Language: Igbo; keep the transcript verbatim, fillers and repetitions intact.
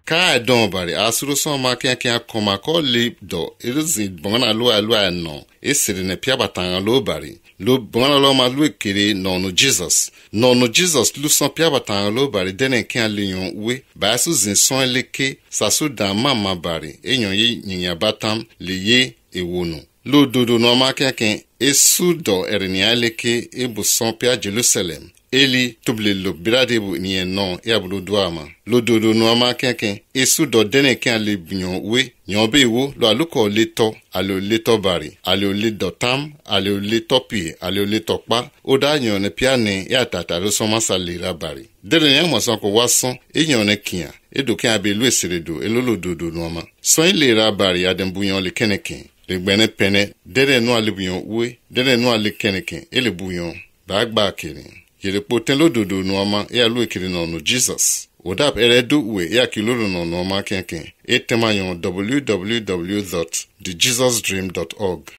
ka don bari asuru so ma kan kan koma ko le do iruzi bona lo alu no esiri ne pia batanga lo bari lo bona lo ma lu kere no no Jesus no no Jesus lu son pia batanga lo bari denen kan lion we ba su zin son leke sa su da mama bari enyon yi nyinya batam liye ewonu lo dodo no ma kan kan esu do ernia leke ebu son pia Jerusalem Eli tuble lo birade bu ni no ya bu do ama lo dodo no ama kenken esu do dene kan le bion we yon be wo lo aluko leto alo leto bari alo le dotam alo le topi alo le topa oda yon ne piane ya tata ro so masa le ra bari dere yan mo so ko wason e yon ne kian e do kan be lu esiredo e lo lo dodo no ama so ile ra bari adem buyon le keneken le gbene pene dere no ale buyon we dere no ale keneken e le buyon ba gba kirin Yere poten lo dodo no ama e alu ekiri no no Jesus. Odap eredu we e akiloro no no ama kenken. E tema yon w w w dot the jesus dream dot org.